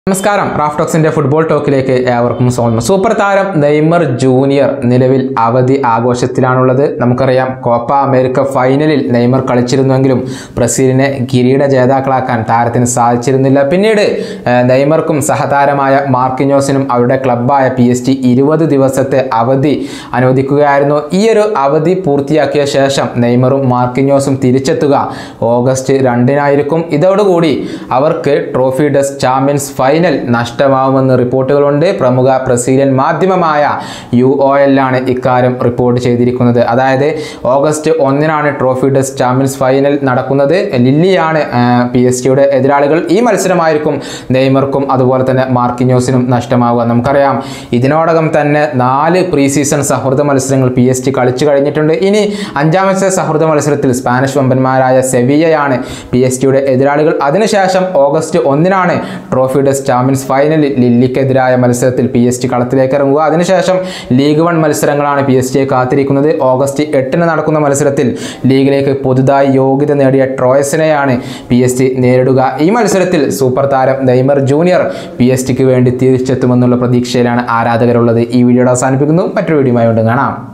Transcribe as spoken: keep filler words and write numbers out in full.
നമസ്കാരം റാഫ്റ്റോക്സിന്റെ ഫുട്ബോൾ ടോക്കിലേക്ക് ഏവർക്കും സ്വാഗതം. സൂപ്പർ താരം നെയ്മർ ജൂനിയർ നിലവിൽ അവധി ആഘോഷത്തിലാണുള്ളത്. നമുക്കറിയാം, കോപ്പ അമേരിക്ക ഫൈനലിൽ നെയ്മർ കളിച്ചിരുന്നുവെങ്കിലും ബ്രസീലിനെ കിരീട ജേതാക്കളാക്കാൻ താരത്തിന് സാധിച്ചിരുന്നില്ല. പിന്നീട് നെയ്മർക്കും സഹതാരമായ മാർക്കിഞ്ഞോസിനും അവരുടെ ക്ലബ്ബായ പി എസ് ജി ഇരുപത് ദിവസത്തെ അവധി അനുവദിക്കുകയായിരുന്നു. ഈ ഒരു അവധി പൂർത്തിയാക്കിയ ശേഷം നെയ്മറും മാർക്കിഞ്ഞോസും തിരിച്ചെത്തുക ഓഗസ്റ്റ് രണ്ടിനായിരിക്കും. ഇതോടുകൂടി അവർക്ക് ട്രോഫി ഡെസ് ചാമ്പ്യൻസ് ഫൈനൽ നഷ്ടമാവുമെന്ന് റിപ്പോർട്ടുകളുണ്ട്. പ്രമുഖ ബ്രസീലിയൻ മാധ്യമമായ യു ഒ എൽ ആണ് ഇക്കാര്യം റിപ്പോർട്ട് ചെയ്തിരിക്കുന്നത്. അതായത് ഓഗസ്റ്റ് ഒന്നിനാണ് ട്രോഫി ഡെസ് ചാമ്പ്യൻസ് ഫൈനൽ നടക്കുന്നത്. ലില്ലിയാണ് പി എസ് ജിയുടെ എതിരാളികൾ. ഈ മത്സരമായിരിക്കും നെയ്മർക്കും അതുപോലെ തന്നെ മാർക്കിഞ്ഞോസിനും നഷ്ടമാവുക. നമുക്കറിയാം, ഇതിനോടകം തന്നെ നാല് പ്രീ സീസൺ സൗഹൃദ മത്സരങ്ങൾ പി എസ് ജി കളിച്ചു കഴിഞ്ഞിട്ടുണ്ട്. ഇനി അഞ്ചാമത്തെ സൗഹൃദ മത്സരത്തിൽ സ്പാനിഷ് വമ്പന്മാരായ സെവിയ്യയാണ് പി എസ് ജിയുടെ എതിരാളികൾ. അതിനുശേഷം ഓഗസ്റ്റ് ഒന്നിനാണ് ട്രോഫി ഡെസ് ചാമ്പ്യൻസ് ഫൈനലിൽ ലില്ലിക്കെതിരായ മത്സരത്തിൽ പി എസ് ജി കളത്തിലേക്ക് ഇറങ്ങുക. അതിനുശേഷം ലീഗ് വൺ മത്സരങ്ങളാണ് പി എസ് ജിയെ കാത്തിരിക്കുന്നത്. ഓഗസ്റ്റ് എട്ടിന് നടക്കുന്ന മത്സരത്തിൽ ലീഗിലേക്ക് പുതുതായി യോഗ്യത നേടിയ ട്രോയസിനെയാണ് പി എസ് ജി നേരിടുക. ഈ മത്സരത്തിൽ സൂപ്പർ താരം നെയ്മർ ജൂനിയർ പി എസ് ജിക്ക് വേണ്ടി തിരിച്ചെത്തുമെന്നുള്ള പ്രതീക്ഷയിലാണ് ആരാധകരുള്ളത്. ഈ വീഡിയോ അവസാനിപ്പിക്കുന്നു. മറ്റൊരു വീഡിയോയുമായി വീണ്ടും കാണാം.